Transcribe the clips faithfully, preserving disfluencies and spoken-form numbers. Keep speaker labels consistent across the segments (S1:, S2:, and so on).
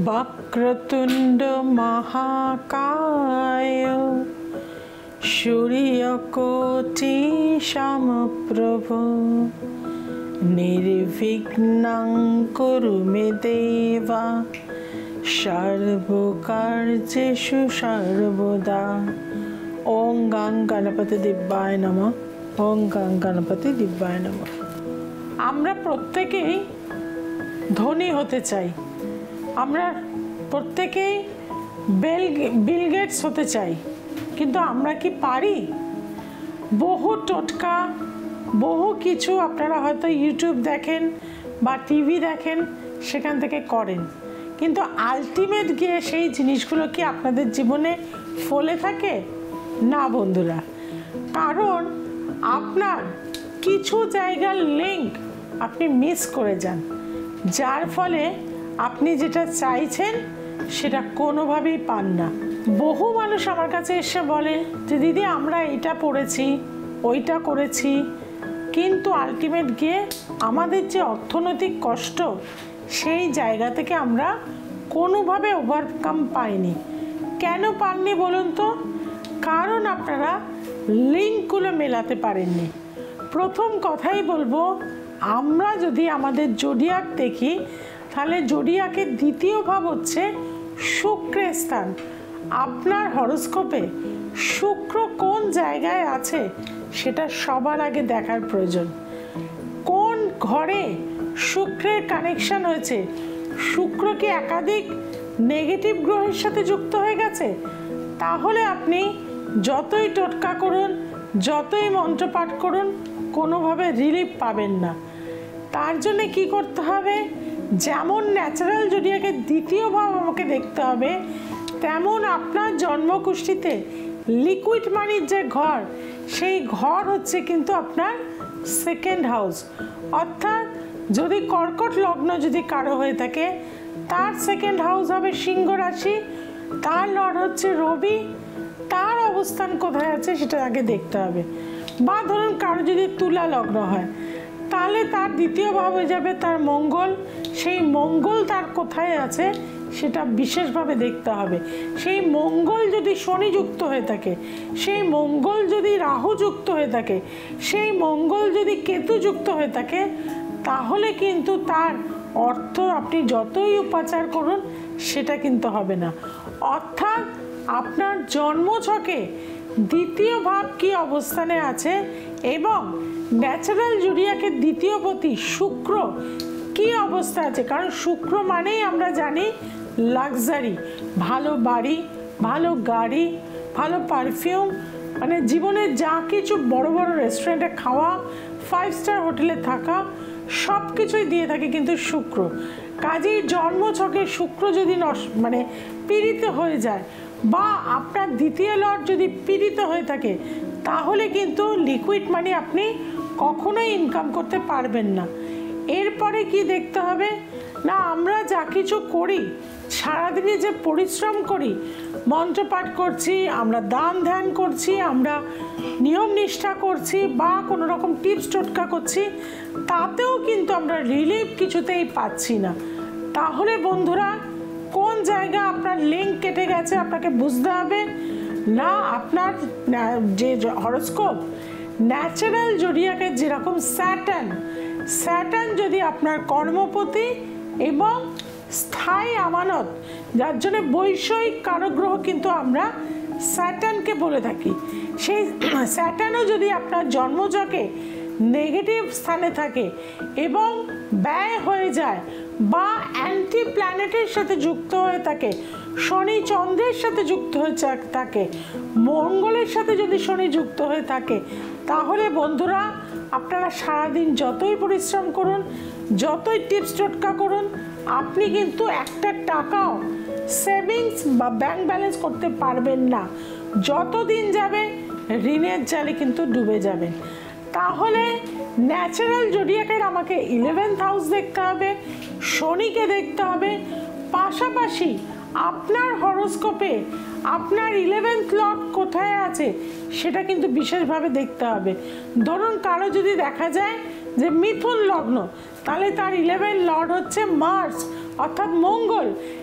S1: वक्रतुंड महाकाय सूर्यकोटि समप्रभ निर्विघ्नं कुरु मे देव सर्वकार्येषु सर्वदा। ओम गं गणपति दिव्याय नमः। ओम गं गणपति दिव्याय नमः। আমরা প্রত্যেকেই ধনী হতে চাই, আমরা প্রত্যেকেই বেল বিল গেটস হতে চাই, কিন্তু আমরা কি পারি? বহু টোটকা, বহু কিছু আপনারা হয়তো ইউটিউব দেখেন বা টিভি দেখেন, সেখান থেকে করেন, কিন্তু আলটিমেট গিয়ে সেই জিনিসগুলো কি আপনাদের জীবনে ফলে থাকে না বন্ধুরা? কারণ আপনার কিছু জায়গার লিঙ্ক আপনি মিস করে যান, যার ফলে আপনি যেটা চাইছেন সেটা কোনোভাবেই পান না। বহু মানুষ আমার কাছে এসে বলে যে দিদি আমরা এটা পড়েছি, ওইটা করেছি, কিন্তু আলটিমেট গিয়ে আমাদের যে অর্থনৈতিক কষ্ট সেই জায়গা থেকে আমরা কোনোভাবে ওভারকাম পাইনি। কেন পাননি বলুন তো? কারণ আপনারা লিঙ্কগুলো মেলাতে পারেননি। প্রথম কথাই বলবো, আমরা যদি আমাদের জোডিয়াক দেখি তাহলে জোডিয়াকের দ্বিতীয় ভাব হচ্ছে শুক্রের স্থান। আপনার হরোস্কোপে শুক্র কোন জায়গায় আছে সেটা সবার আগে দেখার প্রয়োজন। কোন ঘরে শুক্রের কানেকশন হয়েছে, শুক্র কি একাধিক নেগেটিভ গ্রহের সাথে যুক্ত হয়ে গেছে? তাহলে আপনি যতই টোটকা করুন, যতই মন্ত্রপাঠ করুন, কোনোভাবে রিলিফ পাবেন না। তার জন্য কি করতে হবে? যেমন ন্যাচারাল জোডিয়াকের দ্বিতীয় ভাব আমাকে দেখতে হবে, তেমন আপনার জন্মকুষ্ঠিতে লিকুইড মানির যে ঘর, সেই ঘর হচ্ছে কিন্তু আপনার সেকেন্ড হাউস। অর্থাৎ যদি কর্কট লগ্ন যদি কারো হয়ে থাকে, তার সেকেন্ড হাউস হবে সিংহ রাশি, তার লর্ড হচ্ছে রবি, তার অবস্থান কোথায় আছে সেটা আগে দেখতে হবে। বা ধরুন কারো যদি তুলা লগ্ন হয়, তাহলে তার দ্বিতীয় ভাব হয়ে যাবে তার মঙ্গল, সেই মঙ্গল তার কোথায় আছে সেটা বিশেষভাবে দেখতে হবে। সেই মঙ্গল যদি শনি যুক্ত হয়ে থাকে, সেই মঙ্গল যদি রাহু যুক্ত হয়ে থাকে, সেই মঙ্গল যদি কেতু যুক্ত হয়ে থাকে, তাহলে কিন্তু তার অর্থ আপনি যতই উপাচার করুন সেটা কিন্তু হবে না। অর্থাৎ আপনার জন্মছকে দ্বিতীয় ভাব কি অবস্থানে আছে এবং ন্যাচারাল জোডিয়াকের দ্বিতীয় পতি শুক্র কি অবস্থা আছে। কারণ শুক্র মানেই আমরা জানি লাক্সারি, ভালো বাড়ি, ভালো গাড়ি, ভালো পারফিউম, মানে জীবনে যা কিছু বড় বড় রেস্টুরেন্টে খাওয়া, ফাইভ স্টার হোটেলে থাকা, সব কিছুই দিয়ে থাকে কিন্তু শুক্র। কাজেই জন্মছকে শুক্র যদি নষ্ট মানে পীড়িত হয়ে যায়, বা আপনার দ্বিতীয় লর্ড যদি পীড়িত হয়ে থাকে, তাহলে কিন্তু লিকুইড মানি আপনি কখনোই ইনকাম করতে পারবেন না। এরপরে কি দেখতে হবে না, আমরা যা কিছু করি, সারাদিনে যে পরিশ্রম করি, মন্ত্রপাঠ করছি, আমরা দান ধ্যান করছি, আমরা নিয়ম নিষ্ঠা করছি, বা কোনো রকম টিপস টোটকা করছি, তাতেও কিন্তু আমরা রিলিফ কিছুতেই পাচ্ছি না। তাহলে বন্ধুরা, কোন জায়গা আপনার লিঙ্ক কেটে গেছে আপনাকে বুঝতে হবে। না আপনার যে হরোস্কোপ ন্যাচারাল জোডিয়াকের যেরকম স্যাটার্ন, স্যাটার্ন যদি আপনার কর্মপতি এবং স্থায়ী আমানত, যার জন্য বৈষয়িক কারগ্রহ কিন্তু আমরা স্যাটার্নকে বলে থাকি, সেই স্যাটার্নও যদি আপনার জন্মছকে নেগেটিভ স্থানে থাকে এবং ব্যয় হয়ে যায়, বা অ্যান্টি প্ল্যানেটের সাথে যুক্ত হয়ে থাকে, শনি চন্দ্রের সাথে যুক্ত হয়ে থাকে, মঙ্গলের সাথে যদি শনি যুক্ত হয়ে থাকে, তাহলে বন্ধুরা আপনারা সারাদিন যতই পরিশ্রম করুন, যতই টিপস টোটকা করুন, আপনি কিন্তু একটা টাকাও সেভিংস বা ব্যাংক ব্যালেন্স করতে পারবেন না। যতদিন যাবে ঋণের জালে কিন্তু ডুবে যাবেন। তাহলে ন্যাচারাল জোডিয়াকের আমাকে ইলেভেন্থ হাউস দেখতে হবে, শনিকে দেখতে হবে, পাশাপাশি আপনার হরোস্কোপে আপনার ইলেভেন্থ লর্ড কোথায় আছে সেটা কিন্তু বিশেষভাবে দেখতে হবে। ধরুন কারো যদি দেখা যায় যে মিথুন লগ্ন, তাহলে তার ইলেভেন্থ লর্ড হচ্ছে মার্স অর্থাৎ মঙ্গল।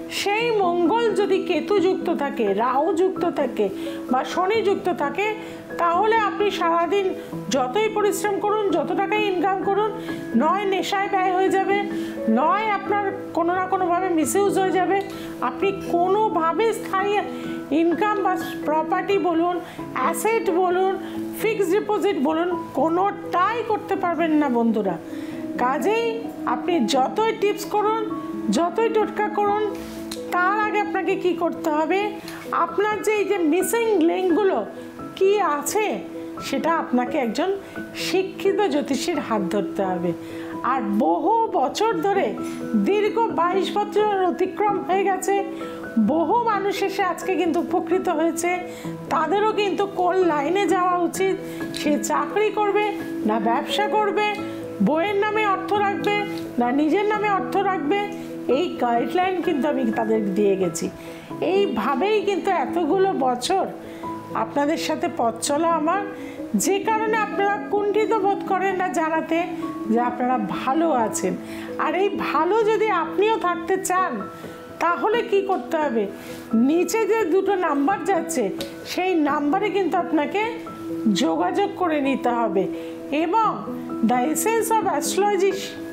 S1: সেই মঙ্গল যদি কেতু যুক্ত থাকে, রাহু যুক্ত থাকে বা শনি যুক্ত থাকে, তাহলে আপনি সারাদিন যতই পরিশ্রম করুন, যত টাকাই ইনকাম করুন, নয় নেশায় ব্যয় হয়ে যাবে, নয় আপনার কোনো না কোনোভাবে মিসইউজ হয়ে যাবে, আপনি কোনোভাবে স্থায়ী ইনকাম বা প্রপার্টি বলুন, অ্যাসেট বলুন, ফিক্সড ডিপোজিট বলুন, কোনোটাই করতে পারবেন না বন্ধুরা। কাজেই আপনি যতই টিপস করুন, যতই টোটকা করুন, তার আগে আপনাকে কি করতে হবে, আপনার যে এই যে মিসিং লিঙ্কগুলো কি আছে সেটা আপনাকে একজন শিক্ষিত জ্যোতিষীর হাত ধরতে হবে। আর বহু বছর ধরে, দীর্ঘ বাইশ বছর অতিক্রম হয়ে গেছে, বহু মানুষ এসে আজকে কিন্তু উপকৃত হয়েছে। তাদেরও কিন্তু কোন লাইনে যাওয়া উচিত, সে চাকরি করবে না ব্যবসা করবে, বইয়ের নামে অর্থ রাখবে না নিজের নামে অর্থ রাখবে, এই গাইডলাইন কিন্তু আমি তাদের দিয়ে গেছি। এইভাবেই কিন্তু এতগুলো বছর আপনাদের সাথে পথ চলা আমার, যে কারণে আপনারা কুণ্ঠিত বোধ করেন না জানাতে যে আপনারা ভালো আছেন। আর এই ভালো যদি আপনিও থাকতে চান, তাহলে কি করতে হবে, নিচে যে দুটো নাম্বার যাচ্ছে সেই নাম্বারে কিন্তু আপনাকে যোগাযোগ করে নিতে হবে এবং দ্য এসেন্স অফ অ্যাস্ট্রোলজি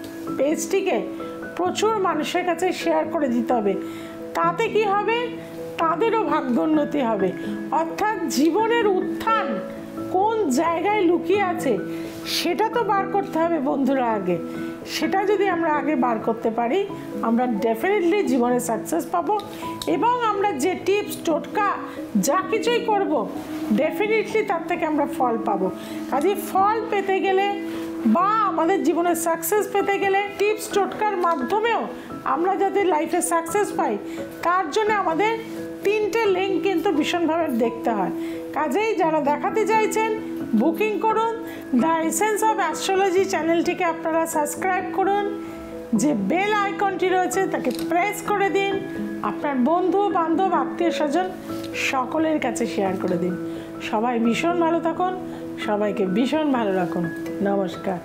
S1: পেজটিকে প্রচুর মানুষের কাছে শেয়ার করে দিতে হবে। তাতে কি হবে, তাদেরও ভাগ্যোন্নতি হবে। অর্থাৎ জীবনের উত্থান কোন জায়গায় লুকিয়ে আছে সেটা তো বার করতে হবে বন্ধুরা আগে। সেটা যদি আমরা আগে বার করতে পারি, আমরা ডেফিনেটলি জীবনে সাকসেস পাবো এবং আমরা যে টিপস টোটকা যা কিছুই করব, ডেফিনেটলি তার থেকে আমরা ফল পাবো। কাজে ফল পেতে গেলে বা আমাদের জীবনে সাকসেস পেতে গেলে টিপস টোটকার মাধ্যমেও আমরা যাতে লাইফে সাকসেস পাই, তার জন্য আমাদের তিনটে লিঙ্ক কিন্তু ভীষণভাবে দেখতে হয়। কাজেই যারা দেখাতে চাইছেন বুকিং করুন, দ্য এসেন্স অফ অ্যাস্ট্রোলজি চ্যানেলটিকে আপনারা সাবস্ক্রাইব করুন, যে বেল আইকনটি রয়েছে তাকে প্রেস করে দিন, আপনার বন্ধু বান্ধব আত্মীয় স্বজন সকলের কাছে শেয়ার করে দিন। সবাই ভীষণ ভালো থাকুন, সবাইকে ভীষণ ভালো রাখুন। নমস্কার।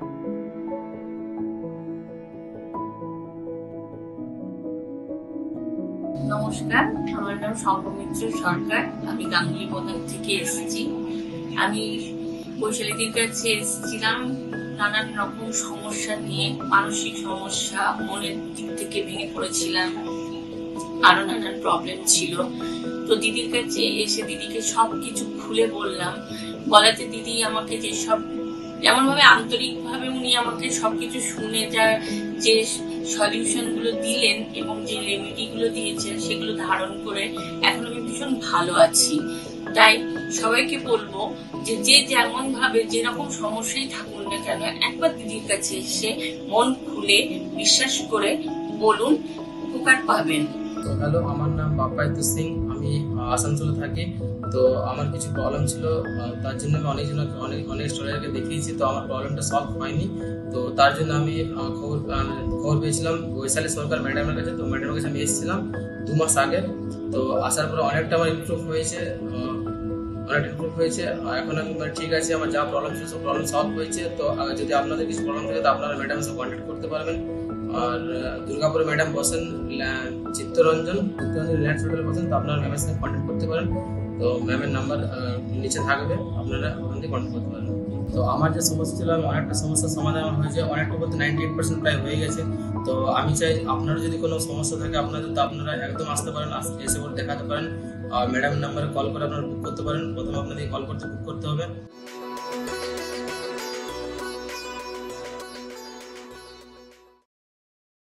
S2: নমস্কার, আমার নাম শঙ্কমিত্র সরকার, আমি গাঙ্গুলি প্রধান থেকে এসেছি। আমি বৈশালীদের কাছে এসেছিলাম নানান রকম সমস্যা নিয়ে, মানসিক সমস্যা, মনের দিক থেকে ভেঙে পড়েছিলাম, আরো নানান প্রবলেম ছিল। তো দিদির কাছে এসে দিদিকে সবকিছু খুলে বললাম, বলাতে দিদি আমাকে যেসব যেমন ভাবে আন্তরিক ভাবে উনি আমাকে সবকিছু শুনে যা যে সলিউশন গুলো দিলেন এবং যে রেমেডি গুলো দিয়েছেন সেগুলো ধারণ করে এখন আমি ভীষণ ভালো আছি। তাই সবাইকে বলবো যে যে যেমন ভাবে যেরকম সমস্যায় থাকুন না কেন, একবার দিদির কাছে এসে মন খুলে বিশ্বাস করে বলুন, উপকার পাবেন।
S3: তো হ্যালো, আমার নাম বাপ্পায়িত সিং, আমি আসানসোলে থাকি। তো আমার কিছু প্রবলেম ছিল, তার জন্য আমি অনেকজন অনেক অনেক স্টুডেন্টকে দেখিয়েছি, তো আমার প্রবলেমটা সলভ হয়নি। তো তার জন্য আমি খবর খবর পেয়েছিলাম বৈশালী সরকার ম্যাডামের কাছে। তো ম্যাডামের কাছে আমি এসেছিলাম দু মাস আগে। তো আসার পরে অনেকটা আমার ইমপ্রুভ হয়েছে, অনেক ইমপ্রুভ হয়েছে। এখন আমি ঠিক আছে, আমার যা প্রবলেম ছিল সব প্রবলেম সলভ হয়েছে। তো যদি আপনাদের কিছু প্রবলেম থাকে তো আপনারা ম্যাডামের সাথে কন্ট্যাক্ট করতে পারবেন। আর দুর্গাপুরে ম্যাডাম বসেন চিত্তরঞ্জন চিত্তরঞ্জন রিলায়েন্স হোটেলে বসেন, তো আপনারা ম্যামের সাথে কন্ট্যাক্ট করতে পারেন। তো ম্যামের নাম্বার নিচে থাকবে, আপনারা ওখান থেকে কন্ট্যাক্ট করতে পারেন। তো আমার যে সমস্যা ছিল, আমি অনেকটা সমস্যার সমাধান আমার হয়েছে, অনেকটা বলতে নাইনটি এইট পার্সেন্ট প্রায় হয়ে গেছে। তো আমি চাই আপনারা যদি কোনো সমস্যা থাকে আপনাদের, তো আপনারা একদম আসতে পারেন, এসে করে দেখাতে পারেন। আর ম্যাডামের নাম্বারে কল করে আপনারা বুক করতে পারেন। প্রথমে আপনাদের কল করতে বুক করতে হবে।